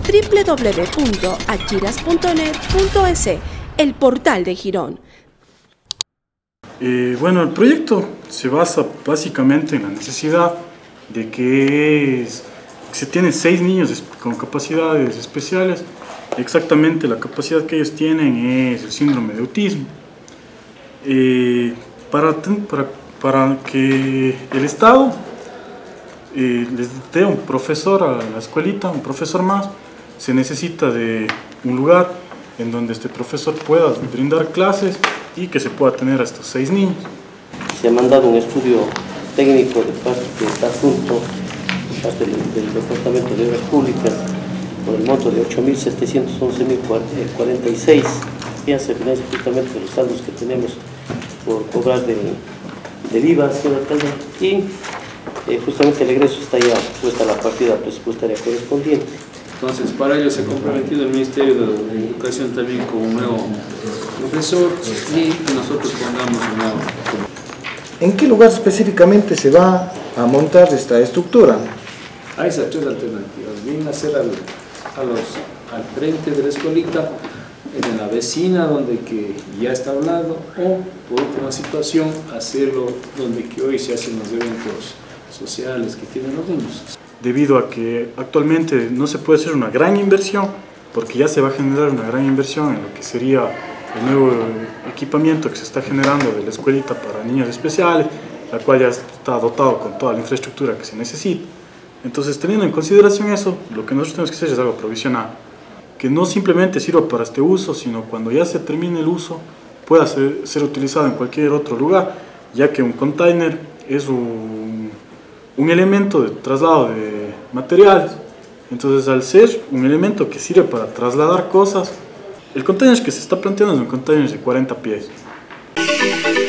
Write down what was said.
www.achiras.net.es, el portal de Girón. Bueno, el proyecto se basa básicamente en la necesidad de que se tienen 6 niños con capacidades especiales. Exactamente la capacidad que ellos tienen es el síndrome de autismo. Para que el Estado les dé un profesor a la escuelita, un profesor más, se necesita de un lugar en donde este profesor pueda brindar clases y que se pueda tener a estos 6 niños. Se ha mandado un estudio técnico de parte de este asunto, de parte del Departamento de Obras Públicas, por el monto de 8.711.046, y hace referencia justamente de los saldos que tenemos por cobrar del IVA, señor alcalde, y justamente el egreso está ya puesta la partida presupuestaria correspondiente. Entonces, para ello se ha comprometido el Ministerio de Educación también con un nuevo profesor y que nosotros pongamos un nuevo. ¿En qué lugar específicamente se va a montar esta estructura? Hay esas 3 alternativas: bien hacer al frente de la escuelita, en la vecina donde que ya está hablado, o por última situación hacerlo donde que hoy se hacen los eventos sociales que tienen los niños. Debido a que actualmente no se puede hacer una gran inversión, porque ya se va a generar una gran inversión en lo que sería el nuevo equipamiento que se está generando de la escuelita para niños especiales, la cual ya está dotado con toda la infraestructura que se necesita. Entonces, teniendo en consideración eso, lo que nosotros tenemos que hacer es algo provisional, que no simplemente sirva para este uso, sino cuando ya se termine el uso, pueda ser utilizado en cualquier otro lugar, ya que un container es un elemento de traslado de materiales. Entonces, al ser un elemento que sirve para trasladar cosas, el container que se está planteando es un container de 40 pies.